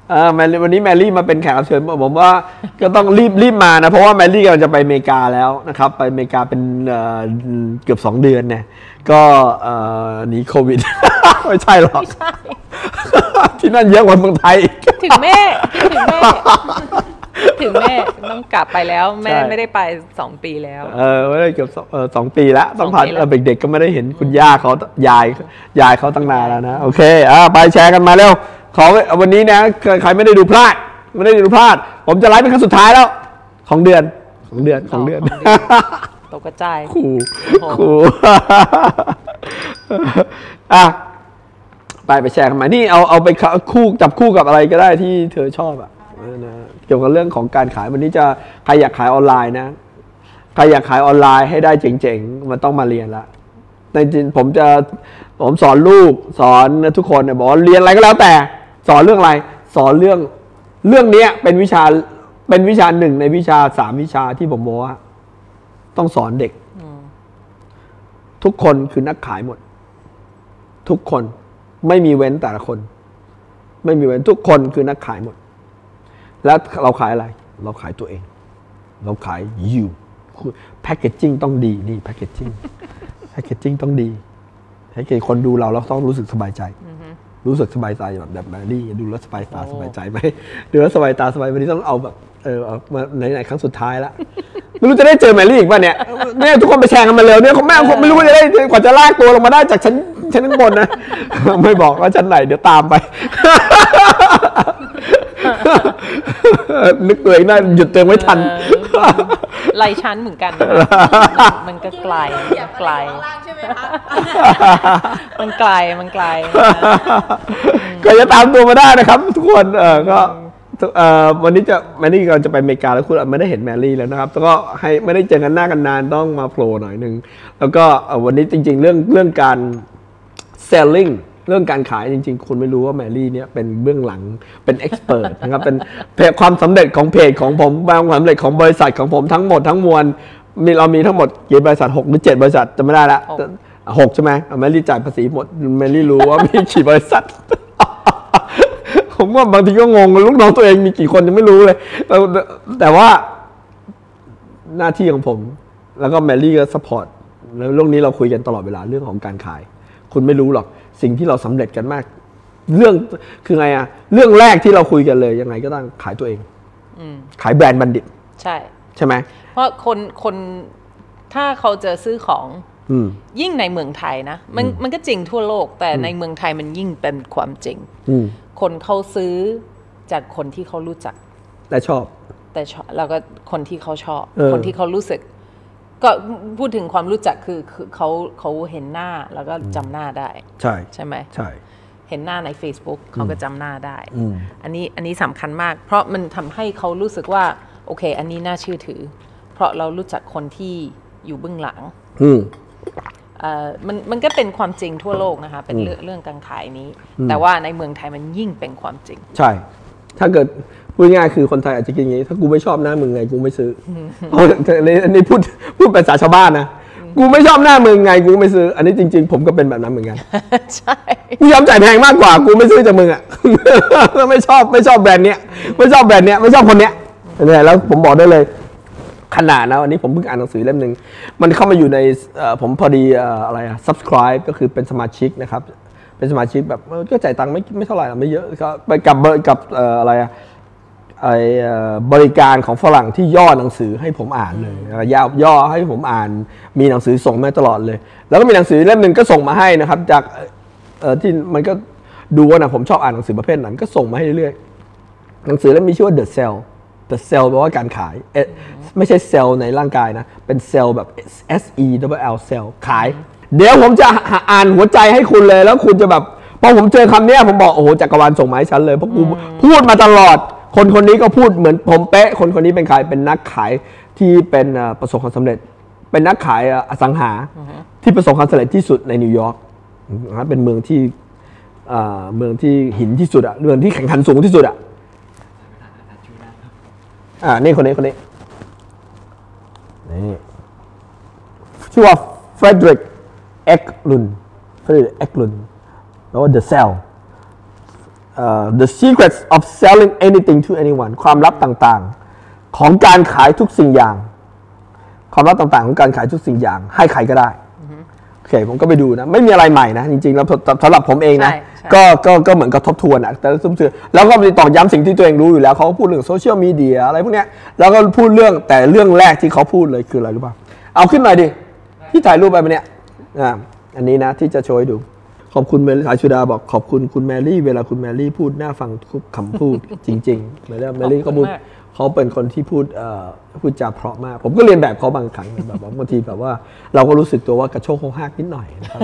วันนี้แมรี่มาเป็นแขกรับเชิญผมว่าก็ต้องรีบมานะเพราะว่าแมรี่กำลังจะไปอเมริกาแล้วนะครับไปอเมริกาเป็นเกือบ2 เดือนเนี่ยก็หนีโควิด ไม่ใช่หรอกที่นั่นเยอะกว่าเมืองไทยถึงแม่ต้องกลับไปแล้วแม่ไม่ได้ไป2 ปีแล้วไม่ได้เกือบ2 ปีแล้วต้องผ่านเด็กๆก็ไม่ได้เห็นคุณย่าเขายายเขาตั้งนานแล้วนะโอเคไปแชร์กันมาเร็วของวันนี้นะใครไม่ได้ดูพลาดผมจะไลฟ์เป็นครั้งสุดท้ายแล้วของเดือนตกกระจายขู่ไปแชร์กันมานี่เอาไปจับคู่กับอะไรก็ได้ที่เธอชอบอ่ะนะเกี่ยวกับเรื่องของการขายวันนี้ใครอยากขายออนไลน์นะใครอยากขายออนไลน์ให้ได้เจ๋งๆมันต้องมาเรียนละในจริงผมสอนลูกสอนทุกคนเนี่ยบอกเรียนอะไรก็แล้วแต่สอนเรื่องอะไรสอนเรื่องนี้เป็นวิชา1ในวิชา3 วิชาที่ผมบอกว่าต้องสอนเด็กทุกคนคือนักขายหมดทุกคนไม่มีเว้นแต่ละคนไม่มีเว้นทุกคนคือนักขายหมดแล้วเราขายอะไรเราขายตัวเองเราขายแพคเกจจิ้งต้องดีนี่แพคเกจจิ้งต้องดีให้คนดูเราต้องรู้สึกสบายใจรู้สึกสบายใจแบบแมรี่ดูแล้วสบายตาสบายใจไหมดูแล้วสบายตาสบายวันนี้ต้องเอาแบบมาไหนครั้งสุดท้ายแล้วไม่รู้จะได้เจอแมรี่อีกป่ะเนี่ยเนี่ยทุกคนไปแชร์กันมาเร็วเนี่ยแม่คงไม่รู้ว่าจะได้กว่าจะลากตัวลงมาได้จากชั้นข้างบนนะไม่บอกว่าชั้นไหนเดี๋ยวตามไปนึกตัวเองได้หยุดเติมไม่ทันไล่ชั้นเหมือนกันมันก็ไกลมันไกลก็จะตามตัวมาได้นะครับทุกคนก็วันนี้แมรี่เราจะไปอเมริกาแล้วคุณไม่ได้เห็นแมรี่แล้วนะครับแล้วก็ให้ไม่ได้เจอกันหน้ากันนานต้องมาโผล่หน่อยนึงแล้วก็วันนี้จริงๆเรื่องการ selling เรื่องการขายจริงๆคุณไม่รู้ว่าแมรี่เนี่ยเป็นเบื้องหลังเป็นเอ็กซ์เพรสนะครับเป็นความสำเร็จของเพจของผมความสำเร็จของบริษัทของผมทั้งหมดทั้งมวลเรามีทั้งหมดกี่บริษัท6 หรือ 7 บริษัทจะไม่ได้ละ6ใช่ไหมแมรี่จ่ายภาษีหมดแมรี่รู้ว่ามีกี่บริษัทผมว่าบางทีก็งงลูกน้องตัวเองมีกี่คนยังไม่รู้เลยแต่ว่าหน้าที่ของผมแล้วก็แมรี่ก็ซัพพอร์ตแล้วเรื่องนี้เราคุยกันตลอดเวลาเรื่องของการขายคุณไม่รู้หรอกสิ่งที่เราสำเร็จกันมากเรื่องคือไงอะเรื่องแรกที่เราคุยกันเลยยังไงก็ต้องขายตัวเองขายแบรนด์บัณฑิตใช่ไหมเพราะคนถ้าเขาจะซื้อของยิ่งในเมืองไทยนะมันก็จริงทั่วโลกแต่ในเมืองไทยมันยิ่งเป็นความจริงคนเขาซื้อจากคนที่เขารู้จักและชอบแล้วก็คนที่เขาชอบคนที่เขารู้สึกก็พูดถึงความรู้จักคือเขาเห็นหน้าแล้วก็จำหน้าได้ใช่ไหมใช่เห็นหน้าใน Facebook เขาก็จำหน้าได้อันนี้สำคัญมากเพราะมันทำให้เขารู้สึกว่าโอเคอันนี้น่าเชื่อถือเพราะเรารู้จักคนที่อยู่เบื้องหลังมันก็เป็นความจริงทั่วโลกนะคะเป็นเรื่องการขายนี้แต่ว่าในเมืองไทยมันยิ่งเป็นความจริงใช่ถ้าเกิดพูดง่ายคือคนไทยอาจจะคิดอย่างนี้ถ้ากูไม่ชอบหน้ามึงไงกูไม่ซื้ออันนี้พูดภาษาชาวบ้านนะกูไม่ชอบหน้ามึงไงกูไม่ซื้ออันนี้จริงๆผมก็เป็นแบบนั้นเหมือนกันใช่กูยอมจ่ายแพงมากกว่ากูไม่ซื้อจากมึงอ่ะไม่ชอบแบรนด์เนี้ยไม่ชอบแบรนด์เนี้ยไม่ชอบคนเนี้ยเนี่ยแล้วผมบอกได้เลยขนาดนะวันนี้ผมเพิ่งอ่านหนังสือเล่มนึงมันเข้ามาอยู่ในผมพอดีอะไรอะ subscribe ก็คือเป็นสมาชิกนะครับเป็นสมาชิกแบบก็จ่ายตังค์ไม่เท่าไหร่ไม่เยอะก็ไปกับอะไรอะบริการของฝรั่งที่ย่อหนังสือให้ผมอ่านเลยย่อให้ผมอ่านมีหนังสือส่งมาตลอดเลยแล้วก็มีหนังสือเล่มนึงก็ส่งมาให้นะครับจากที่มันก็ดูว่านะผมชอบอ่านหนังสือประเภทนั้นก็ส่งมาให้เรื่อยๆหนังสือเล่มมีชื่อว่า The Cell แปลว่าการขายไม่ใช่เซลล์ในร่างกายนะเป็นเซลล์แบบ SELL เซลล์ขายเดี๋ยวผมจะอ่านหัวใจให้คุณเลยแล้วคุณจะแบบพอผมเจอคำนี้ผมบอกโอ้โหจักรวาลส่งมาให้ฉันเลยเพราะกูพูดมาตลอดคนนี้ก็พูดเหมือนผมเป๊ะคนนี้เป็นขายเป็นนักขายที่เป็นประสบความสำเร็จเป็นนักขายอสังหาที่ประสบความสำเร็จที่สุดในนิวยอร์กเป็นเมืองที่หินที่สุดอะเมืองที่แข่งขันสูงที่สุดอะนี่คนนี้นี่ชื่อว่าเฟรเดริกเอ็กลุนแปลว่า The Cell the secrets of selling anything to anyone ความลับต่างๆของการขายทุกสิ่งอย่างความลับต่างๆของการขายทุกสิ่งอย่างให้ใครก็ได้โอเคผมก็ไปดูนะไม่มีอะไรใหม่นะจริงๆแล้วสำหรับผมเองนะก็เหมือนกับทบทวนอะแต่แล้วก็ไปตอกย้ำสิ่งที่ตัวเองรู้อยู่แล้วเขาก็พูดเรื่องโซเชียลมีเดียอะไรพวกเนี้ยแล้วก็พูดเรื่องแต่เรื่องแรกที่เขาพูดเลยคืออะไรรู้ป่ะเอาขึ้นหน่อยดิที่ถ่ายรูปไปเนี่ยอันนี้นะที่จะโชว์ให้ดูขอบคุณเมลี่สายชุดาบอกขอบคุณคุณแมรี่เวลาคุณแมรี่พูดน่าฟังทุกคำพูด จริงๆแมรี่เขาพูดเขาเป็นคนที่พูดจาเพราะมากผมก็เรียนแบบเขาบางครั้งแบบว่าบางทีแบบว่าเราก็รู้สึกตัวว่ากระโชกโคกหักนิดหน่อยนะครับ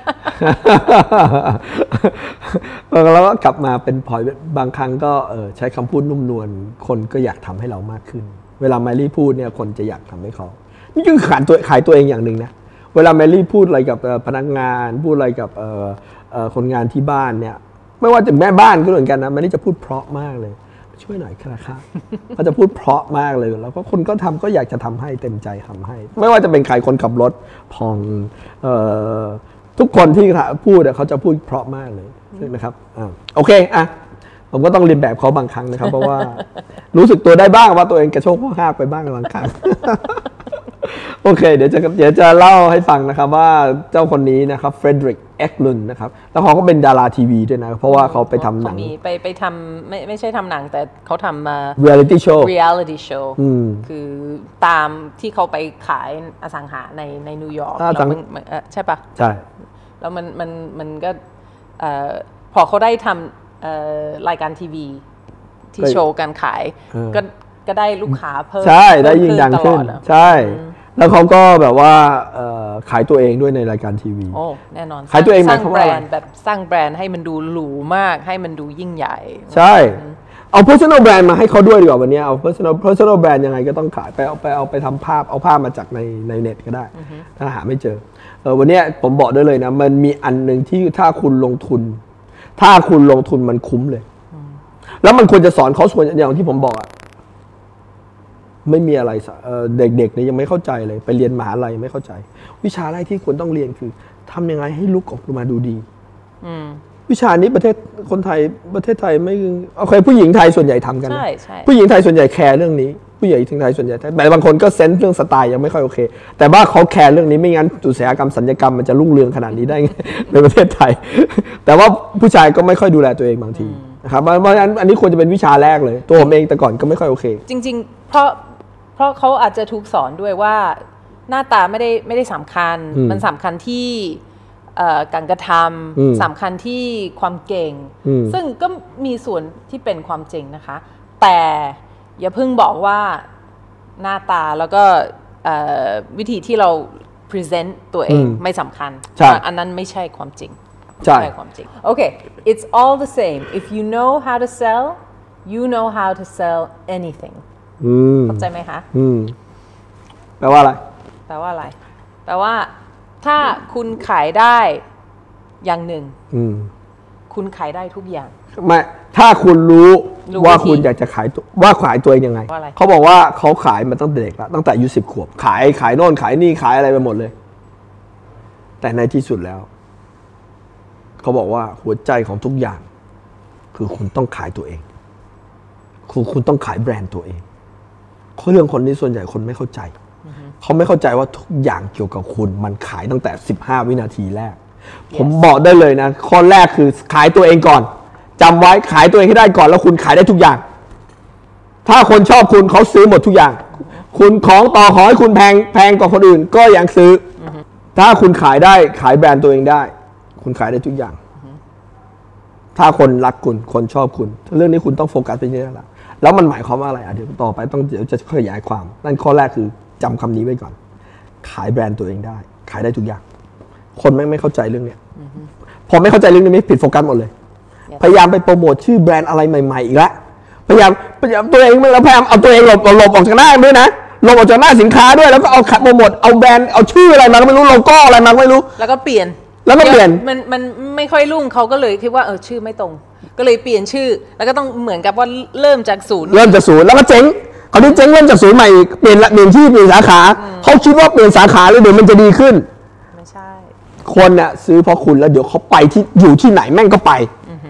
แล้วก็กลับมาเป็นพอยบางครั้งก็ใช้คำพูดนุ่มนวลคนก็อยากทำให้เรามากขึ้นเวลาแมรี่พูดเนี่ยคนจะอยากทำให้เขานี่คือขายตัวเองอย่างหนึ่งนะเวลาแมรี่พูดอะไรกับพนักงานพูดอะไรกับคนงานที่บ้านเนี่ยไม่ว่าจะแม่บ้านก็เหมือนกันนะแมรี่จะพูดเพราะมากเลยช่วยหน่อยครับเขาจะพูดเพราะมากเลยแล้วก็คนก็ทำก็อยากจะทำให้เต็มใจทำให้ไม่ว่าจะเป็นใครคนขับรถพองทุกคนที่พูดเขาจะพูดเพราะมากเลยนะครับโอเคผมก็ต้องเรียนแบบเขาบางครั้งนะครับเพราะว่ารู้สึกตัวได้บ้างว่าตัวเองกระโชกหักไปบ้างบางครั้งโอเคเดี๋ยวจะเล่าให้ฟังนะครับว่าเจ้าคนนี้นะครับเฟรดริกเอ็กลุนนะครับแล้วเขาก็เป็นดาราทีวีด้วยนะเพราะว่าเขาไปทำหนังไปทำไม่ใช่ทำหนังแต่เขาทำreality show คือตามที่เขาไปขายอสังหาในนิวยอร์กใช่ปะใช่แล้วมันก็พอเขาได้ทำรายการทีวีที่โชว์การขายก็ได้ลูกค้าเพิ่มใช่ได้ยิ่งดังขึ้นใช่แล้วเขาก็แบบว่าขายตัวเองด้วยในรายการทีวีโอ้แน่นอนขายตัวเองสร้างแบรนด์แบบสร้างแบรนด์ให้มันดูหรูมากให้มันดูยิ่งใหญ่ใช่เอา personal brand มาให้เขาด้วยดีกว่าวันนี้เอา personal brand ยังไงก็ต้องขายเอาไปทำภาพเอาภาพมาจากในเน็ตก็ได้ถ้าหาไม่เจอวันนี้ผมบอกได้เลยนะมันมีอันหนึ่งที่ถ้าคุณลงทุนมันคุ้มเลยแล้วมันควรจะสอนเขาส่วนอย่างที่ผมบอกอะไม่มีอะไรเด็กๆเนี่ยยังไม่เข้าใจเลยไปเรียนมหาลัยไม่เข้าใจวิชาแรกที่ควรต้องเรียนคือทำยังไงให้ลุคออกมาดูดีวิชานี้ประเทศไทยไม่โอเคผู้หญิงไทยส่วนใหญ่ทำกันผู้หญิงไทยส่วนใหญ่แคร์เรื่องนี้ผู้หญิงไทยส่วนใหญ่แต่บางคนก็เซนส์เรื่องสไตล์ยังไม่ค่อยโอเคแต่ว่าเขาแคร์เรื่องนี้ไม่งั้นอุตสาหกรรมศัลยกรรมมันจะรุ่งเรืองขนาดนี้ได้ในประเทศไทยแต่ว่าผู้ชายก็ไม่ค่อยดูแลตัวเองบางทีนะครับเพราะฉะนั้นอันนี้ควรจะเป็นวิชาแรกเลยตัวผมเองแต่ก่อนก็ไม่ค่อยโอเคจริงๆเพราะเขาอาจจะถูกสอนด้วยว่าหน้าตาไม่ได้สำคัญมันสำคัญที่การกระทำสำคัญที่ความเก่งซึ่งก็มีส่วนที่เป็นความจริงนะคะแต่อย่าเพิ่งบอกว่าหน้าตาแล้วก็วิธีที่เรา present ตัวเองไม่สำคัญอันนั้นไม่ใช่ความจริงใช่ความจริงโอเค it's all the same if you know how to sell you know how to sell anythingเข้าใจไหมคะแปลว่าอะไรแปลว่าถ้าคุณขายได้อย่างหนึ่งคุณขายได้ทุกอย่างไม่ถ้าคุณรู้ว่าคุณอยากจะขายตัวเองยังไงเขาบอกว่าเขาขายมาตั้งแต่เด็กแล้วตั้งแต่อายุ10 ขวบขายโน่นขายนี่ขายอะไรไปหมดเลยแต่ในที่สุดแล้วเขาบอกว่าหัวใจของทุกอย่างคือคุณต้องขายตัวเองคุณต้องขายแบรนด์ตัวเองเรื่องคนนี้ส่วนใหญ่คนไม่เข้าใจเขาไม่เข้าใจว่าทุกอย่างเกี่ยวกับคุณมันขายตั้งแต่15 วินาทีแรก ผมบอกได้เลยนะข้อแรกคือขายตัวเองก่อนจำไว้ขายตัวเองให้ได้ก่อนแล้วคุณขายได้ทุกอย่างถ้าคนชอบคุณเขาซื้อหมดทุกอย่างคุณของต่อขอให้คุณแพงกว่าคนอื่นก็ยังซื้อถ้าคุณขายได้ขายแบรนด์ตัวเองได้คุณขายได้ทุกอย่างถ้าคนรักคุณคนชอบคุณเรื่องนี้คุณต้องโฟกัสไปนี่แหละแล้วมันหมายความว่าอะไรเดี๋ยวต่อไปเดี๋ยวจะขยายความนั่นข้อแรกคือจำคำนี้ไว้ก่อนขายแบรนด์ตัวเองได้ขายได้ทุกอย่างคนไม่เข้าใจเรื่องนี้พอไม่เข้าใจเรื่องนี้ไม่ผิดโฟกัสหมดเลยพยายามไปโปรโมทชื่อแบรนด์อะไรใหม่ๆอีกแล้วพยายามตัวเองแล้วพยายามเอาตัวเองหลบออกจากหน้าด้วยนะหลบออกจากหน้าสินค้าด้วยแล้วก็เอาโปรโมทเอาแบรนด์เอาชื่ออะไรมาก็ไม่รู้โลโก้อะไรมาก็ไม่รู้แล้วก็เปลี่ยนมันไม่ค่อยรุ่งเขาก็เลยคิดว่าชื่อไม่ตรงก็เลยเปลี่ยนชื่อแล้วก็ต้องเหมือนกับว่าเริ่มจากศูนย์แล้วก็เจ๊งเขาที่เจ๊งเริ่มจากศูนย์ใหม่เปลี่ยนชื่อเปลี่ยนสาขาเขาคิดว่าเปลี่ยนสาขาแล้วเดี๋ยวมันจะดีขึ้นไม่ใช่คนน่ะซื้อเพราะคุณแล้วเดี๋ยวเขาไปที่อยู่ที่ไหนแม่งก็ไป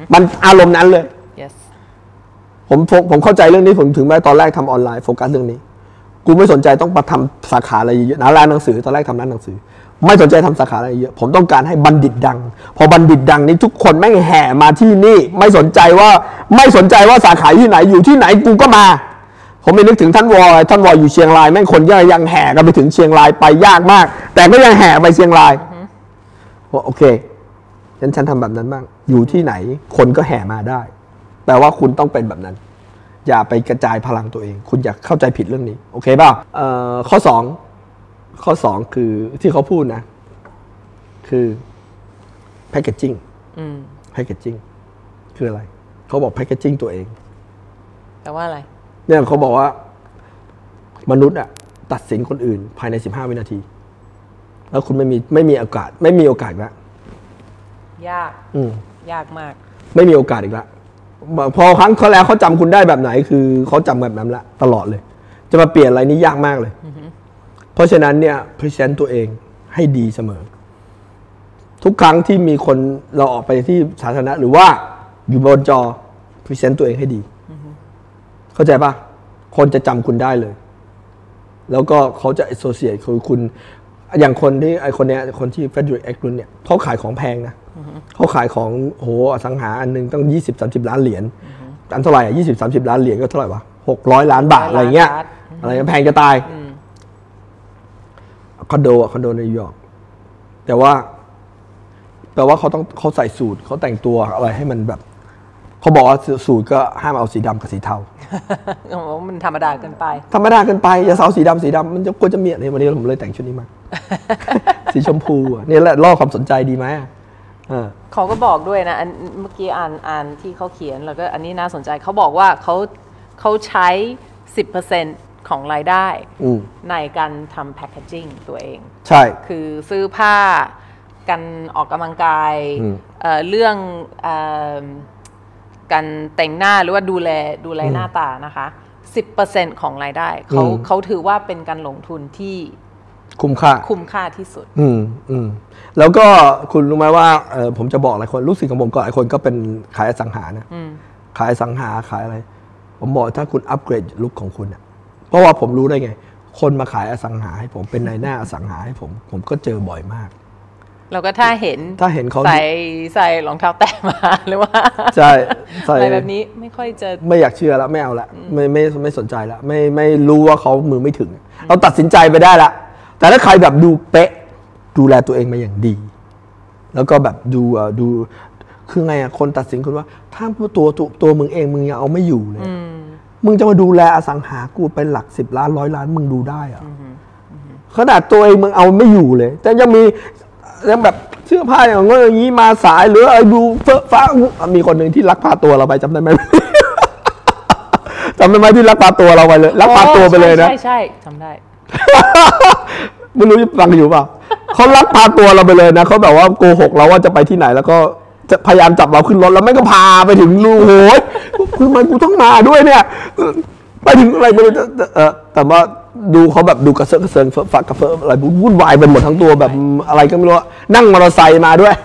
มันอารมณ์นั้นเลย yes ผมเข้าใจเรื่องนี้ผมถึงแม้ตอนแรกทำออนไลน์โฟกัสเรื่องนี้กูไม่สนใจต้องมาทำสาขาอะไรเยอะนะร้านหนังสือตอนแรกทำร้านหนังสือไม่สนใจทำสาขาอะไรเยอะผมต้องการให้บัณฑิตดังพอบัณฑิตดังนี้ทุกคนแม่งแห่มาที่นี่ไม่สนใจว่าสาขาที่ไหนอยู่ที่ไหนกูก็มาผมไม่นึกถึงท่านวออยู่เชียงรายแม่งคนยังแห่กันไปถึงเชียงรายไปยากมากแต่ก็ยังแห่ไปเชียงรายโอเคงั้นฉันทำแบบนั้นบ้างอยู่ที่ไหนคนก็แห่มาได้แต่ว่าคุณต้องเป็นแบบนั้นอย่าไปกระจายพลังตัวเองคุณอย่าเข้าใจผิดเรื่องนี้โอเคเปล่าข้อ2คือที่เขาพูดนะคือ packaging packaging คืออะไรเขาบอก packaging ตัวเองแต่ว่าอะไรเนี่ยเขาบอกว่ามนุษย์อะตัดสินคนอื่นภายใน15วินาทีแล้วคุณไม่มีโอกาสแล้วยากมากไม่มีโอกาสอีกแล้วพอครั้งเขาแล้วเขาจำคุณได้แบบไหนคือเขาจำแบบนั้นละตลอดเลยจะมาเปลี่ยนอะไรนี่ยากมากเลยเพราะฉะนั้นเนี่ยพรีเซนต์ตัวเองให้ดีเสมอทุกครั้งที่มีคนเราออกไปที่สาธารณะหรือว่าอยู่บนจอพรีเซนต์ตัวเองให้ดีเข้าใจปะคนจะจำคุณได้เลยแล้วก็เขาจะ associate คือคุณอย่างคนที่คนที่ Frederick Eklund เนี่ยเขาขายของแพงนะเขาขายของโหอสังหาอันนึงต้อง20-30 ล้านเหรียญอันเท่าไหร่20-30 ล้านเหรียญก็เท่าไหร่วะ600 ล้านบาทอะไรเงี้ยอะไรแพงจะตายคอนโดในนิวยอร์กแต่ว่าเขาใส่สูทเขาแต่งตัวอะไรให้มันแบบเขาบอกว่าสูทก็ห้ามเอาสีดำกับสีเทามันธรรมดาเกินไปอย่าเอาสีดำมันจะควรจะเมียในวันนี้ผมเลยแต่งชุดนี้มา สีชมพูนี่แหละล่อความสนใจดีไหมเขาก็บอกด้วยนะเมื่อกี้อ่านที่เขาเขียนแล้วก็อันนี้น่าสนใจเขาบอกว่าเขาใช้ 10% ของรายได้ในการทำแพคเกจจิ้งตัวเองใช่คือซื้อผ้าการออกกำลังกายเรื่องการแต่งหน้าหรือว่าดูแลหน้าตานะคะ 10% ของรายได้เขาถือว่าเป็นการลงทุนที่คุ้มค่าที่สุดแล้วก็คุณรู้ไหมว่าผมจะบอกหลายคนลูกศิษย์ของผมก็หลายคนก็เป็นขายอสังหานะขายอสังหาขายอะไรผมบอกถ้าคุณอัปเกรดลุคของคุณเพราะว่าผมรู้ได้ไงคนมาขายอสังหาให้ผมเป็นนายหน้าอสังหาให้ผมก็เจอบ่อยมากแล้วก็ถ้าเห็นเขาใส่รองเท้าแตะมาหรือว่าใช่อะไรแบบนี้ไม่ค่อยจะไม่อยากเชื่อแล้วไม่เอาละไม่สนใจแล้วไม่รู้ว่าเขามือไม่ถึงเราตัดสินใจไปได้ละแต่ถ้าใครแบบดูเป๊ะดูแลตัวเองมาอย่างดีแล้วก็แบบดูคือไงคนตัดสินคุณว่าถ้าตัวมึงเองมึงยังเอาไม่อยู่เลยมึงจะมาดูแลอสังหากูเป็นหลัก10 ล้าน100 ล้านมึงดูได้อะขนาดตัวเองมึงเอาไม่อยู่เลยแต่ยังมียังแบบเสื้อผ้าอย่างนี้มาสายหรืออะไรดูเฟ้อฟ้ามีคนหนึ่งที่ลักพาตัวเราไปจำได้ไหม จำได้ไหมที่ลักพาตัวเราไปเลยลักพาตัวไปเลยนะใช่จำได้ไม่รู้ฟังอยู่เปล่าเขาลักพาตัวเราไปเลยนะเขาแบบว่าโกหกเราว่าจะไปที่ไหนแล้วก็จะพยายามจับเราขึ้นรถแล้วไม่ก็พาไปถึงรูโหยคือมันกูต้องมาด้วยเนี่ยไปถึงอะไรไม่รู้แต่ว่าดูเขาแบบดูกระเซาะกระเซิงเฟ้อฟ้ากระเฟ้ออะไรวุ่นวายไปหมดทั้งตัวแบบอะไรก็ไม่รู้นั่งมอเตอร์ไซค์มาด้วย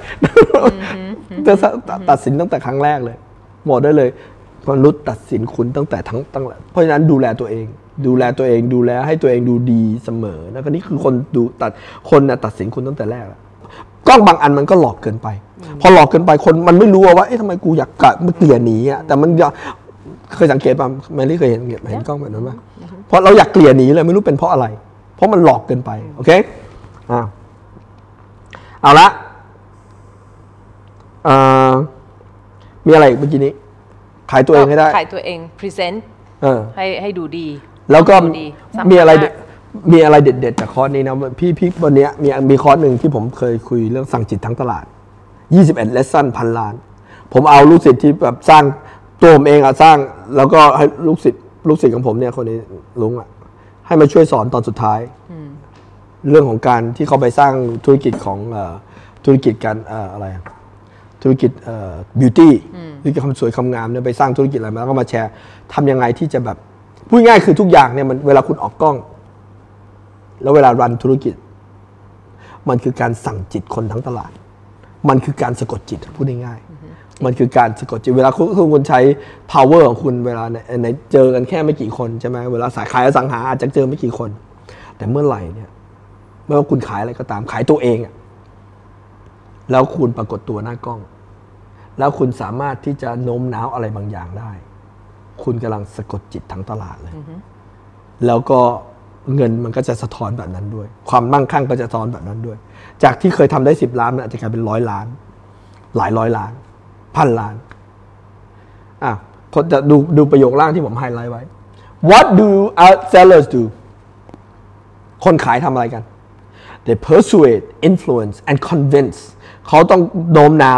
ตัดสินตั้งแต่ครั้งแรกเลยบอกได้เลยมนุษย์ตัดสินคุณตั้งแต่เพราะฉะนั้นดูแลตัวเองดูแลให้ตัวเองดูดีเสมอแล้วก็นี่คือคนตัดสินคุณตั้งแต่แรกกล้องบางอันมันก็หลอกเกินไปพอหลอกเกินไปคนมันไม่รู้ว่าทำไมกูอยากเกลี่ยหนีแต่มันเคยสังเกตป่ะแมรี่เคยเห็นกล้องแบบนั้นป่ะเพราะเราอยากเกลี่ยหนีเลยไม่รู้เป็นเพราะอะไรเพราะมันหลอกเกินไปโอเคเอาละมีอะไรเมื่อกี้นี้ขายตัวเองให้ได้ขายตัวเองพรีเซนต์ให้ดูดีแล้วก็มีอะไรเด็ดๆจากคอร์สนี้นะพี่วันนี้มีคอร์สหนึ่งที่ผมเคยคุยเรื่องสั่งจิตทั้งตลาด21 lesson 1,000 ล้านผมเอาลูกศิษย์ที่แบบสร้างตัวผมเองสร้างแล้วก็ให้ลูกศิษย์ของผมเนี่ยคนนี้ลุงให้มาช่วยสอนตอนสุดท้ายเรื่องของการที่เขาไปสร้างธุรกิจของธุรกิจการอะไรธุรกิจบิวตี้ธุรกิจความสวยความงามเนี่ยไปสร้างธุรกิจอะไรมาแล้วก็มาแชร์ทำยังไงที่จะแบบพูดง่ายคือทุกอย่างเนี่ยมันเวลาคุณออกกล้องแล้วเวลารันธุรกิจมันคือการสั่งจิตคนทั้งตลาดมันคือการสะกดจิตพูดง่ายมันคือการสะกดจิตเวลาคุณใช้ power ของคุณเวลาในเจอกันแค่ไม่กี่คนใช่ไหมเวลาขายอสังหาอาจจะเจอไม่กี่คน แต่เมื่อไหร่เนี่ยไม่ว่าคุณขายอะไรก็ตามขายตัวเองอะแล้วคุณปรากฏตัวหน้ากล้อง แล้วคุณสามารถที่จะโน้มน้าวอะไรบางอย่างได้ คุณกำลังสะกดจิตทั้งตลาดเลยแล้วก็เงินมันก็จะสะท้อนแบบนั้นด้วยความมั่งคั่งก็จะสะท้อนแบบนั้นด้วยจากที่เคยทำได้10 ล้านมันอาจจะกลายเป็น100 ล้านหลายร้อยล้าน1,000 ล้านคนจะดูประโยคล่างที่ผมไฮไลท์ไว้ What do our sellers do คนขายทำอะไรกัน They persuade influence and convince เขาต้องโน้มน้าว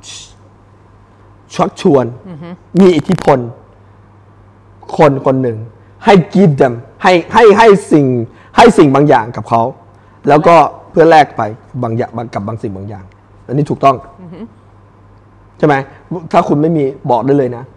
ชักชวนมีอิทธิพลคนหนึ่งให้ give them ให้สิ่งบางอย่างกับเขาแล้วก็เพื่อแลกไปบางอย่างกับบางสิ่งบางอย่างอันนี้ถูกต้องใช่ไหมถ้าคุณไม่มีบอกได้เลยนะ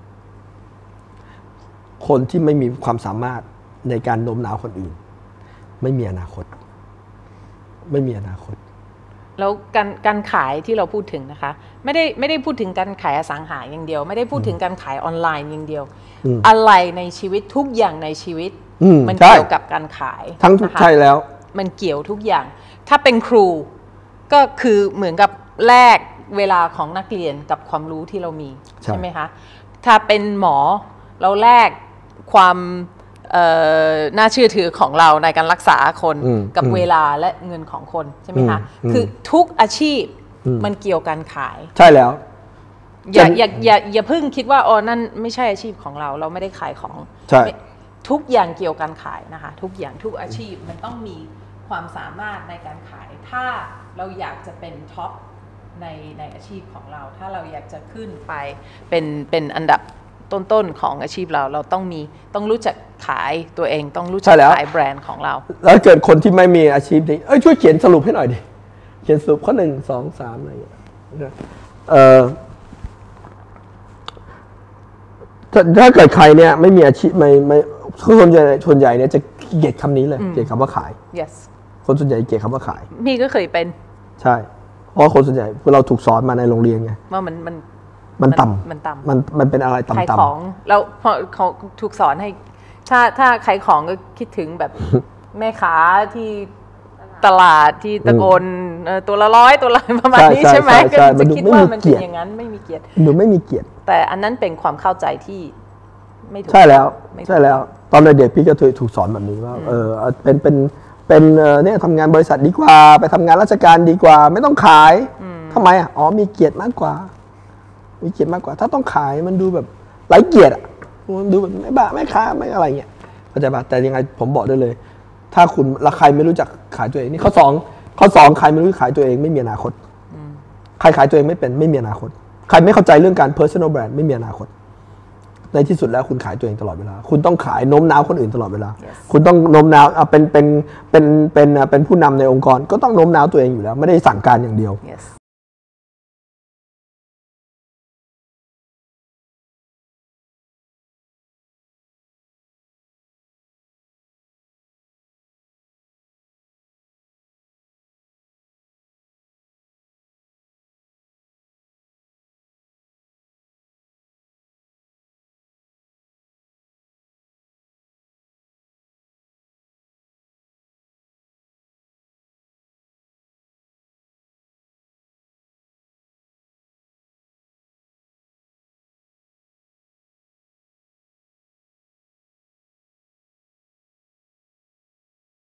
คนที่ไม่มีความสามารถในการโน้มน้าวคนอื่นไม่มีอนาคตไม่มีอนาคตแล้วการขายที่เราพูดถึงนะคะไม่ได้พูดถึงการขายอสังหาอย่างเดียวไม่ได้พูดถึงการขายออนไลน์อย่างเดียวอะไรในชีวิตทุกอย่างในชีวิตมันเกี่ยวกับการขายทั้งใช่แล้วมันเกี่ยวทุกอย่างถ้าเป็นครูก็คือเหมือนกับแลกเวลาของนักเรียนกับความรู้ที่เรามีใช่ไหมคะถ้าเป็นหมอเราแลกความน่าเชื่อถือของเราในการรักษาคนกับเวลาและเงินของคนใช่ไหมคะคือทุกอาชีพมันเกี่ยวกันขายใช่แล้วอย่าเพิ่งคิดว่าอ๋อนั่นไม่ใช่อาชีพของเราไม่ได้ขายของใช่ทุกอย่างเกี่ยวกันขายนะคะทุกอย่างทุกอาชีพมันต้องมีความสามารถในการขายถ้าเราอยากจะเป็นท็อปในอาชีพของเราถ้าเราอยากจะขึ้นไปเป็นอันดับต้นๆของอาชีพเราต้องรู้จักขายตัวเองต้องรู้จักขายแบรนด์ของเราแล้วเกิดคนที่ไม่มีอาชีพนี้ช่วยเขียนสรุปให้หน่อยดิเขียนสรุปข้อ1 2 3อะไรอย่างเงี้ยถ้าเกิดใครเนี่ยไม่มีอาชีพไม่คนส่วนใหญ่เนี่ยจะเกลียดคำนี้เลยเกลียดคำว่าขาย yes คนส่วนใหญ่เกลียดคำว่าขายพี่ก็เคยเป็นใช่เพราะคนส่วนใหญ่เราถูกสอนมาในโรงเรียนไงว่ามันต่ำมันเป็นอะไรต่ำๆขายของแล้วพอเขาถูกสอนให้ถ้าขายของก็คิดถึงแบบแม่ค้าที่ตลาดที่ตะโกนตัวละ100ตัวละประมาณนี้ใช่ไหมก็จะคิดว่ามันเป็นอย่างนั้นไม่มีเกียรติดูไม่มีเกียรติแต่อันนั้นเป็นความเข้าใจที่ไม่ถูกใช่แล้วตอนเด็กพี่ก็ถูกสอนแบบนี้ว่าเป็นเนี่ยทำงานบริษัทดีกว่าไปทำงานราชการดีกว่าไม่ต้องขายทำไมอ๋อมีเกียรติมากกว่าถ้าต้องขายมันดูแบบไร้เกียรติมันดูแบบไม่บ้าไม่ค้าไม่อะไรเงี้ยเข้าใจป่ะแต่ยังไงผมบอกได้เลยถ้าคุณละใครไม่รู้จักขายตัวเองนี่ข้อ2ใครไม่รู้ขายตัวเองไม่มีอนาคตใครขายตัวเองไม่เป็นไม่มีอนาคตใครไม่เข้าใจเรื่องการ personal brand ไม่มีอนาคตในที่สุดแล้วคุณขายตัวเองตลอดเวลาคุณต้องขายโน้มน้าวคนอื่นตลอดเวลา คุณต้องโน้มน้าวเป็นผู้นำในองค์กรก็ต้องโน้มน้าวตัวเองอยู่แล้วไม่ได้สั่งการอย่างเดียว